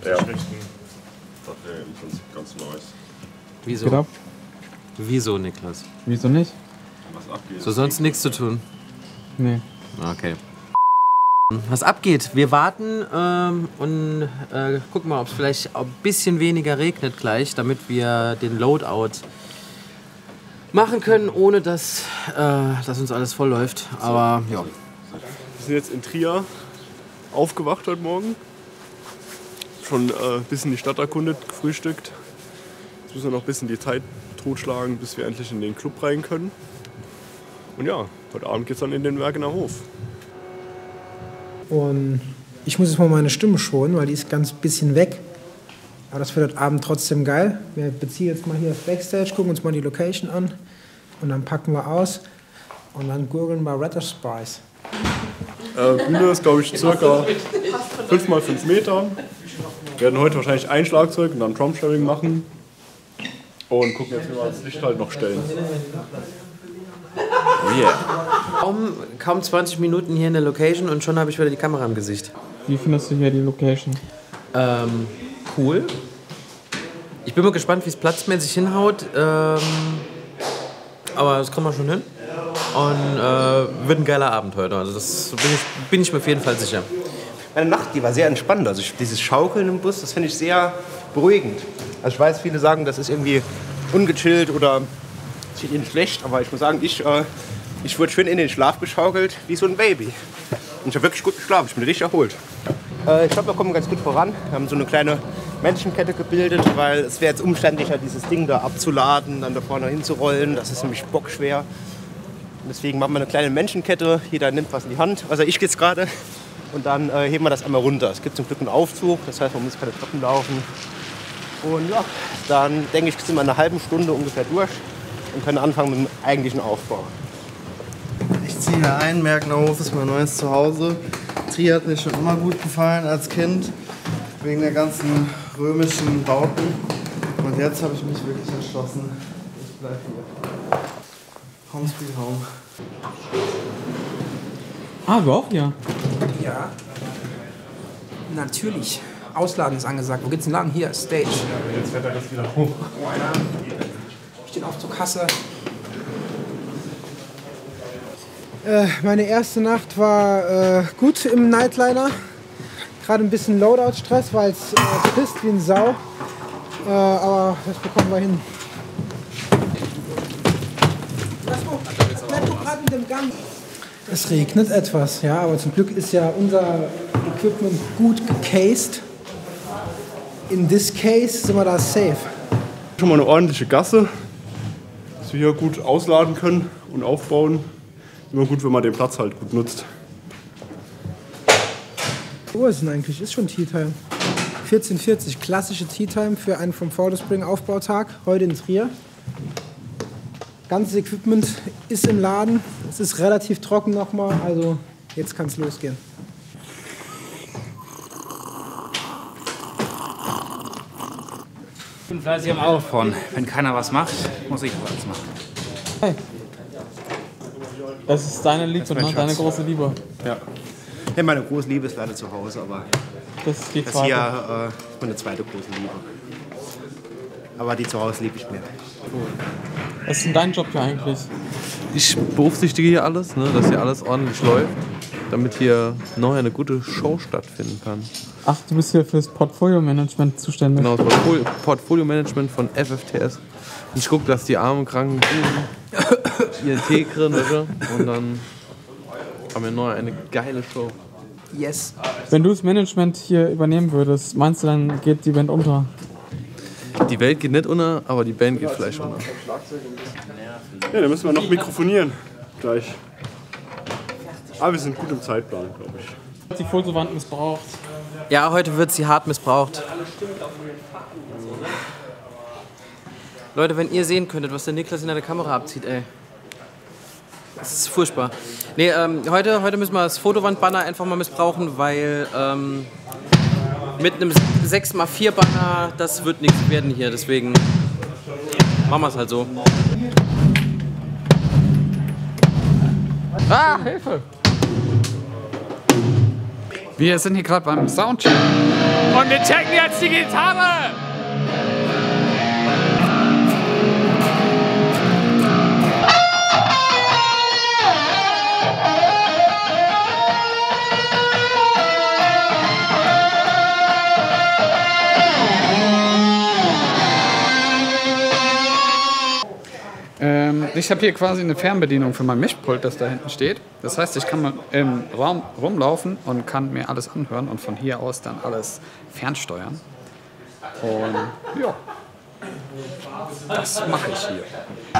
Ja. Im Prinzip ganz nice. Wieso? Genau. Wieso, Niklas? Wieso nicht? Was abgeht. So sonst nichts zu tun. Nee. Okay. Was abgeht? Wir warten und gucken mal, ob es vielleicht ein bisschen weniger regnet gleich, damit wir den Loadout machen können, ohne dass uns alles voll läuft. Aber ja. Wir sind jetzt in Trier aufgewacht heute Morgen. Schon ein bisschen die Stadt erkundet, gefrühstückt. Jetzt müssen wir noch ein bisschen die Zeit totschlagen, bis wir endlich in den Club rein können. Und ja, heute Abend geht's dann in den Werkener Hof. Und ich muss jetzt mal meine Stimme schonen, weil die ist ganz bisschen weg. Aber das wird heute Abend trotzdem geil. Wir beziehen jetzt mal hier das Backstage, gucken uns mal die Location an. Und dann packen wir aus. Und dann gurgeln wir Red Spice. Bühne ist, glaube ich, circa 5 x 5 Meter. Wir werden heute wahrscheinlich ein Schlagzeug und dann Drumsharing machen. Und gucken jetzt, wie wir das Licht halt noch stellen. Oh yeah. Kaum 20 Minuten hier in der Location und schon habe ich wieder die Kamera im Gesicht. Wie findest du hier die Location? Cool. Ich bin mal gespannt, wie es platzmäßig hinhaut. Aber das kommen wir schon hin. Und wird ein geiler Abend heute. Also das bin ich mir auf jeden Fall sicher. Meine Nacht, die war sehr entspannt. Also dieses Schaukeln im Bus, das finde ich sehr beruhigend. Also ich weiß, viele sagen, das ist irgendwie ungechillt oder sieht ihnen schlecht. Aber ich muss sagen, ich wurde schön in den Schlaf geschaukelt, wie so ein Baby. Und ich habe wirklich gut geschlafen. Ich bin richtig erholt. Ich glaube, wir kommen ganz gut voran. Wir haben so eine kleine Menschenkette gebildet, weil es wäre jetzt umständlicher, dieses Ding da abzuladen, dann da vorne hinzurollen. Das ist nämlich bockschwer. Und deswegen machen wir eine kleine Menschenkette. Jeder nimmt was in die Hand. Also ich jetzt gerade. Und dann heben wir das einmal runter. Es gibt zum Glück einen Aufzug, das heißt, man muss keine Treppen laufen. Und ja, dann denke ich, sind wir in einer halben Stunde ungefähr durch und können anfangen mit dem eigentlichen Aufbau. Ich ziehe hier ein, Werkener Hof ist mein neues Zuhause. Trier hat mir schon immer gut gefallen als Kind, wegen der ganzen römischen Bauten. Und jetzt habe ich mich wirklich entschlossen, ich bleibe hier. Home sweet home. Ah, du auch hier? Ja. Natürlich. Ausladen ist angesagt. Wo geht's denn lang? Hier, Stage. Ja, jetzt fährt er das wieder hoch. Oh, ja. Stehen auf zur Kasse. Meine erste Nacht war gut im Nightliner. Gerade ein bisschen Loadout-Stress, weil es pisst wie ein Sau. Aber das bekommen wir hin. Bleib doch gerade mit dem Gang. Es regnet etwas, ja, aber zum Glück ist ja unser Equipment gut gecased. In this case sind wir da safe. Schon mal eine ordentliche Gasse, dass wir hier gut ausladen können und aufbauen. Immer gut, wenn man den Platz halt gut nutzt. Wo ist denn eigentlich? Ist schon Tea Time. 14:40, klassische Tea Time für einen From Far to Spring Aufbautag, heute in Trier. Ganzes Equipment ist im Laden. Es ist relativ trocken nochmal, also jetzt kann es losgehen. Ich bin fleißig am Aufbauen. Wenn keiner was macht, muss ich was machen. Hey. Das ist deine Liebe, ne? Deine große Liebe. Ja. Ja, meine große Liebe ist leider zu Hause, aber Das ist die das zweite. hier ist meine zweite große Liebe. Aber die zu Hause liebe ich mehr. Was ist denn dein Job hier eigentlich? Ich beaufsichtige hier alles, ne, dass hier alles ordentlich läuft, damit hier noch eine gute Show stattfinden kann. Ach, du bist hier fürs Portfolio-Management zuständig. Genau, das Portfolio-Management von FFTS. Und ich gucke, dass die armen, kranken Buben ihren Tee kriegen, bitte. Und dann haben wir neu eine geile Show. Yes. Wenn du das Management hier übernehmen würdest, meinst du, dann geht die Band unter? Die Welt geht nicht unter, aber die Band geht vielleicht unter. Ja, dann müssen wir noch mikrofonieren gleich. Aber wir sind gut im Zeitplan, glaube ich. Die Fotowand missbraucht. Ja, heute wird sie hart missbraucht. Leute, wenn ihr sehen könntet, was der Niklas in der Kamera abzieht, ey. Das ist furchtbar. Nee, heute müssen wir das Fotowandbanner einfach mal missbrauchen, weil mit einem 6x4 Banner, das wird nichts werden hier. Deswegen machen wir es halt so. Ah, Hilfe! Wir sind hier gerade beim Soundcheck. Und wir checken jetzt die Gitarre! Ich habe hier quasi eine Fernbedienung für mein Mischpult, das da hinten steht. Das heißt, ich kann mal im Raum rumlaufen und kann mir alles anhören und von hier aus dann alles fernsteuern. Und ja, das mache ich hier.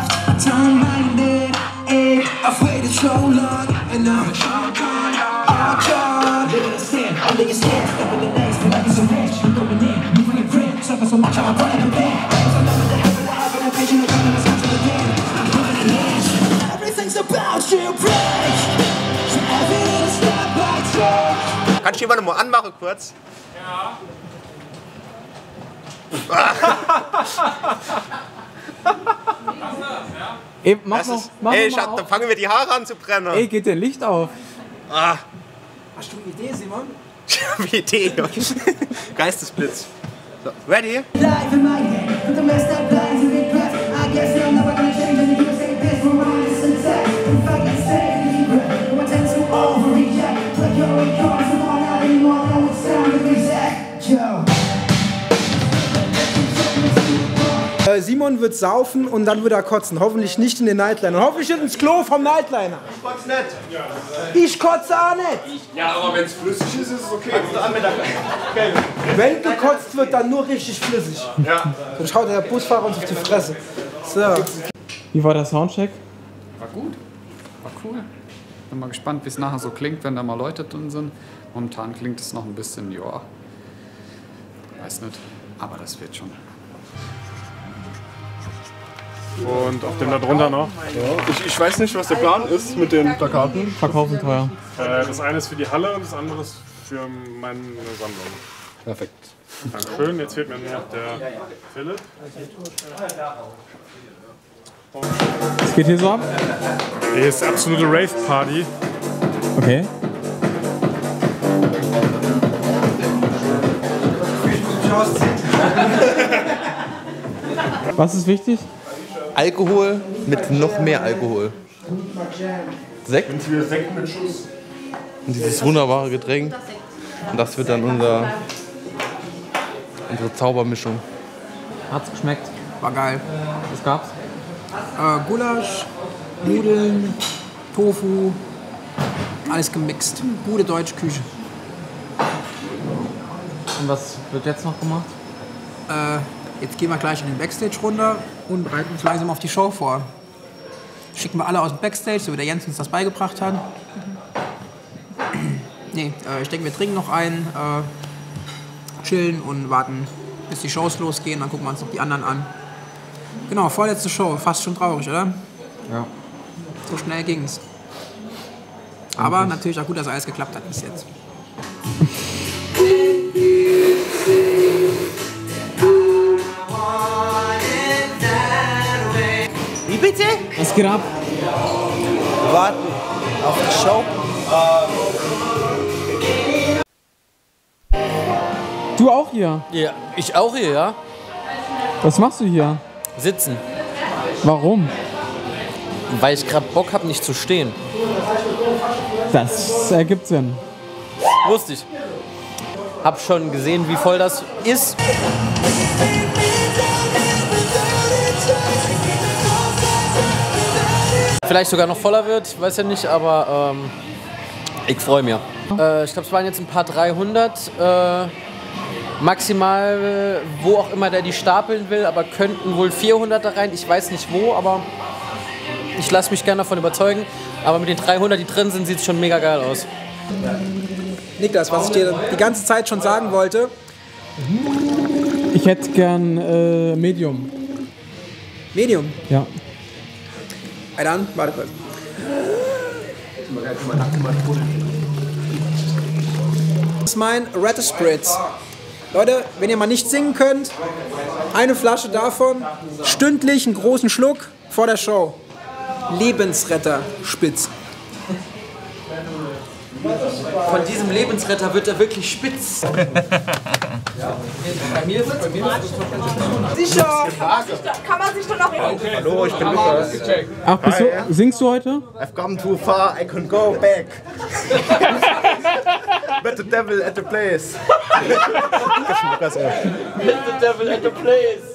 Kannst du jemanden mal anmachen kurz? Ja. Ey, mach noch, Dann fangen wir die Haare an zu brennen. Ey, geht dein Licht auf? Ah. Hast du eine Idee, Simon? Ich habe eine Idee. Geistesblitz. So, ready? Simon wird saufen und dann wird er kotzen. Hoffentlich nicht in den Nightliner. Hoffentlich nicht ins Klo vom Nightliner. Ich kotze nicht. Ich kotze auch nicht. Ja, aber wenn es flüssig ist, ist es okay. Wenn gekotzt wird, dann nur richtig flüssig. Ja. Dann schaut der Busfahrer uns auf die Fresse. So. Wie war der Soundcheck? War gut, war cool. Bin mal gespannt, wie es nachher so klingt, wenn da mal Leute drin sind. Momentan klingt es noch ein bisschen, ja, weiß nicht, aber das wird schon. Und auf dem da drunter noch. Ich weiß nicht, was der Plan ist mit den Plakaten. Verkaufen teuer. Das eine ist für die Halle und das andere ist für meine Sammlung. Perfekt. Dankeschön. Jetzt fehlt mir nur noch der Philipp. Was geht hier so ab? Hier ist absolute Rave-Party. Okay. Was ist wichtig? Alkohol mit noch mehr Alkohol. Sekt. Sekt mit Schuss. Und dieses wunderbare Getränk. Und das wird dann unsere Zaubermischung. Hat's geschmeckt? War geil. Was gab's? Gulasch, Nudeln, Tofu, alles gemixt. Gute deutsche Küche. Und was wird jetzt noch gemacht? Jetzt gehen wir gleich in den Backstage runter und bereiten uns langsam auf die Show vor. Schicken wir alle aus dem Backstage, so wie der Jens uns das beigebracht hat. Nee, ich denke, wir trinken noch einen, chillen und warten, bis die Shows losgehen. Dann gucken wir uns noch die anderen an. Genau, vorletzte Show. Fast schon traurig, oder? Ja. So schnell ging's. Aber natürlich auch gut, dass alles geklappt hat bis jetzt. Wie bitte? Was geht ab? Warten auf die Show. Du auch hier? Ja, ich auch hier, ja. Was machst du hier? Sitzen. Warum? Weil ich gerade Bock habe, nicht zu stehen. Das ergibt Sinn. Wusste ich. Hab schon gesehen, wie voll das ist. Vielleicht sogar noch voller wird, ich weiß ja nicht, aber ich freue mich. Ich glaube, es waren jetzt ein paar 300. Maximal, wo auch immer der die stapeln will, aber könnten wohl 400 da rein. Ich weiß nicht wo, aber ich lasse mich gerne davon überzeugen. Aber mit den 300, die drin sind, sieht es schon mega geil aus. Niklas, was ich dir die ganze Zeit schon sagen wollte. Ich hätte gern Medium. Medium? Ja. Dann, warte kurz. Das ist mein Red Spritz. Leute, wenn ihr mal nicht singen könnt, eine Flasche davon, stündlich einen großen Schluck vor der Show. Lebensretter Spitz. Von diesem Lebensretter wird er wirklich spitz. Bei mir ist es sicher. Kann man sich doch noch erinnern. Hallo, ich bin Lukas. Ach, singst du heute? I've come too far, I can go back. Met the devil at the place. Lukas, ey. Met the devil at the place.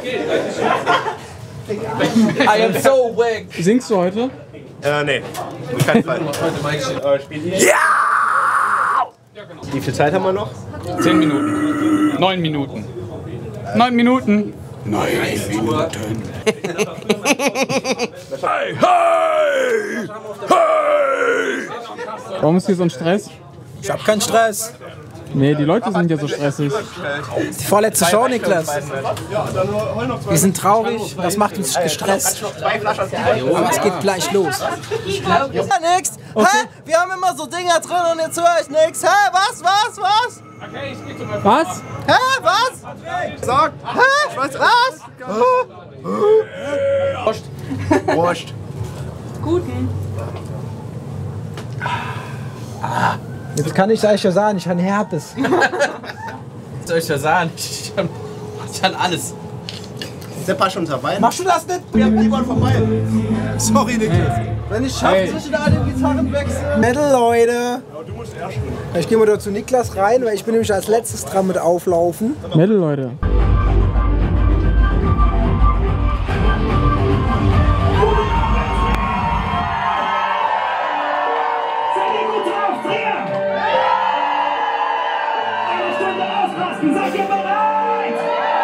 I am so wack. Singst du heute? Nee, auf keinen Fall. Ja! Wie viel Zeit haben wir noch? 10 Minuten. 9 Minuten. 9 Minuten. 9 Minuten. Hey, hey! Hey! Warum ist hier so ein Stress? Ich hab keinen Stress. Nee, die Leute sind ja so stressig. Die vorletzte Show, Niklas. Wir sind traurig, das macht uns gestresst. Aber es geht gleich los. Ja, nix. Okay. Hä? Wir haben immer so Dinger drin und jetzt höre ich nix. Hä? Was? Okay, ich geh zu meinem Was? Hä? Was? Sag! Hä? Ich weiß was? Wurscht. Guten. Jetzt kann ich euch ja sagen, ich habe Herpes. Was soll ich da sagen? Ich kann alles. Seppa schon dabei? Machst du das nicht? Wir haben niemanden vorbei. Sorry, Niklas. Wenn ich schaffe, zwischen all den Gitarrenwechseln. Metal, Leute. Ich gehe mal da zu Niklas rein, weil ich bin nämlich als letztes dran mit auflaufen. Metal, Leute. Seid ihr bereit?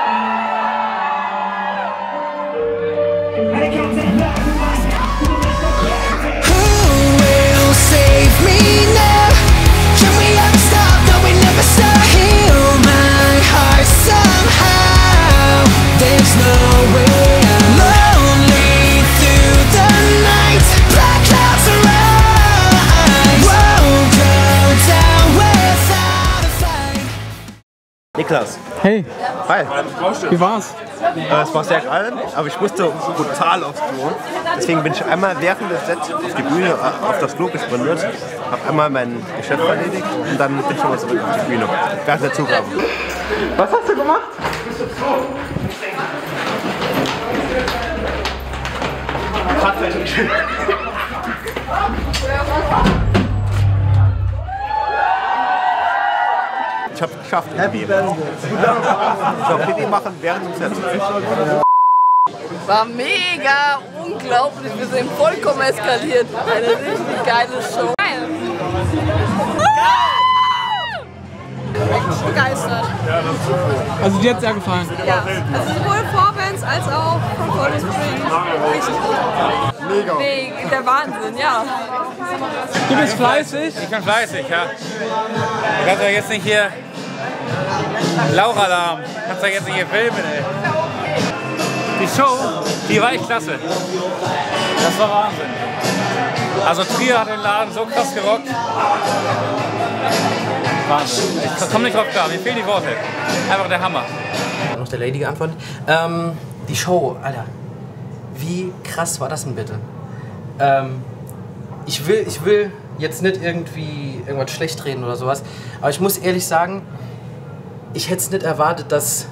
Who will save me now? Can we ever stop? No, we never stop. Heal my heart somehow. There's no way out. Lonely through the night. Black clouds arise. Won't go down without a fight. Niklas. Hey. Hi. Wie war's? Es war sehr geil, aber ich musste brutal aufs Klo. Deswegen bin ich einmal während des Sets auf die Bühne, auf das Klo gesprintet, habe einmal mein Geschäft erledigt und dann bin ich nochmal zurück auf die Bühne. Während der Zugabe. Was hast du gemacht? Ich habe es geschafft. Happy Birthday. Ich soll Pipi machen während dem Set. War mega unglaublich. Wir sind vollkommen eskaliert. Eine richtig geile Show. Geil. Begeistert. Also dir hat's sehr gefallen? Ja, also sowohl Vorbands als auch von Cold Spring. Richtig gut. Mega. Nee, der Wahnsinn, ja. Du bist fleißig? Ich bin fleißig, ja. Du kannst doch jetzt nicht hier Lauch-Alarm. Du kannst doch jetzt nicht hier filmen, ey. Die Show, die war echt klasse. Das war Wahnsinn. Also Trier hat den Laden so krass gerockt. Wahnsinn. Ich komme nicht drauf klar, mir fehlen die Worte. Einfach der Hammer. Noch der Lady geantwortet. Die Show, Alter. Wie krass war das denn bitte? Ich will jetzt nicht irgendwie irgendwas schlecht reden oder sowas, aber ich muss ehrlich sagen, ich hätte es nicht erwartet, dass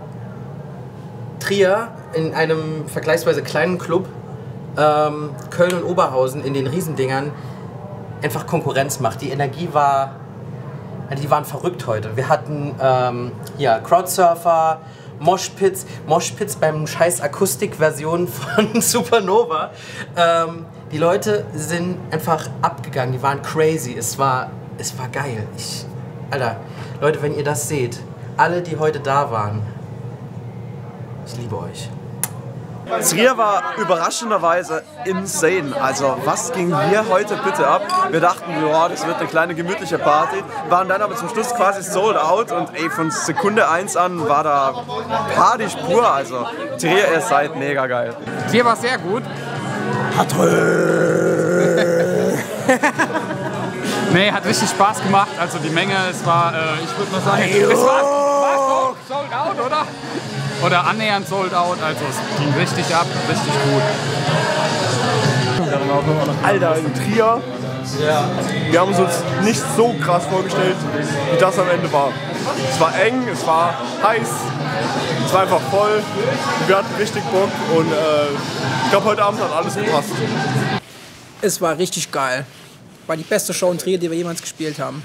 Trier in einem vergleichsweise kleinen Club Köln und Oberhausen in den Riesendingern einfach Konkurrenz macht. Die Energie war, die waren verrückt heute. Wir hatten ja, Crowdsurfer, Moshpits beim scheiß Akustikversion von Supernova. Die Leute sind einfach abgegangen, die waren crazy. Es war geil. Alter, Leute, wenn ihr das seht, alle, die heute da waren, ich liebe euch. Trier war überraschenderweise insane. Also was ging hier heute bitte ab? Wir dachten, ja, das wird eine kleine gemütliche Party. Waren dann aber zum Schluss quasi sold out und ey, von Sekunde 1 an war da Party pur. Also Trier, ihr seid mega geil. Trier war sehr gut. Nee, hat richtig Spaß gemacht. Also die Menge, es war, ich würde mal sagen, es war sold out, oder? Oder annähernd sold out, also es ging richtig ab, richtig gut. Alter, in Trier Wir haben es uns nicht so krass vorgestellt, wie das am Ende war. Es war eng, es war heiß, es war einfach voll. Wir hatten richtig Bock und ich glaube, heute Abend hat alles gepasst. Es war richtig geil. War die beste Show in Trier, die wir jemals gespielt haben.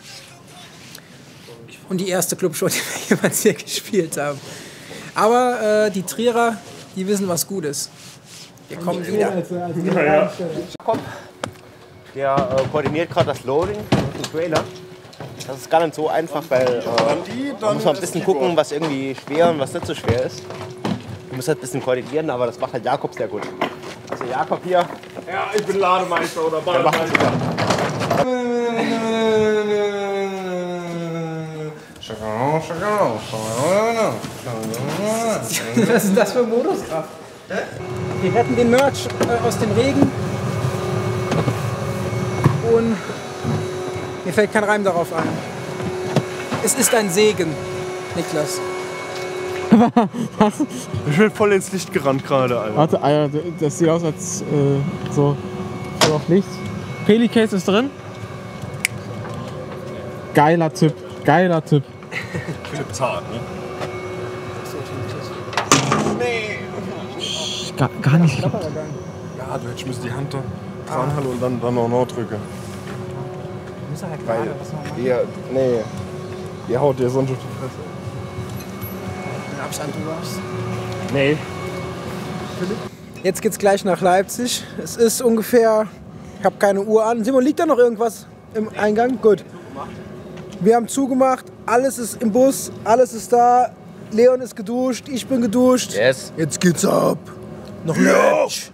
Und die erste Clubshow, die wir jemals hier gespielt haben. Aber die Trierer, die wissen, was gut ist. Wir kommen wieder. Jakob, der koordiniert gerade das Loading und den Trailer. Das ist gar nicht so einfach, weil man muss mal ein bisschen gucken, was irgendwie schwer und was nicht so schwer ist. Du musst halt ein bisschen koordinieren, aber das macht halt Jakob sehr gut. Also Jakob hier. Ja, ich bin Lademeister oder Bademeister. Was ist das für ein Modus? Wir retten den Merch aus dem Regen. Und mir fällt kein Reim darauf ein. Es ist ein Segen, Niklas. Was? Ich bin voll ins Licht gerannt gerade, Alter. Warte, Alter, das sieht aus als so voll auf Licht. Pelicase ist drin. Geiler Typ, geiler Typ. Philipp Zart, ne? Gar nicht. Ja, du hättest müssen die Hand da dran halten und dann auch noch drücken. Weil ihr haut dir sonst auf die Fresse. Den Abstand du hast. Nee. Jetzt geht's gleich nach Leipzig. Es ist ungefähr, ich habe keine Uhr an. Simon, liegt da noch irgendwas im Eingang? Gut. Wir haben zugemacht, alles ist im Bus, alles ist da. Leon ist geduscht, ich bin geduscht. Yes. Jetzt geht's ab. Noch Match.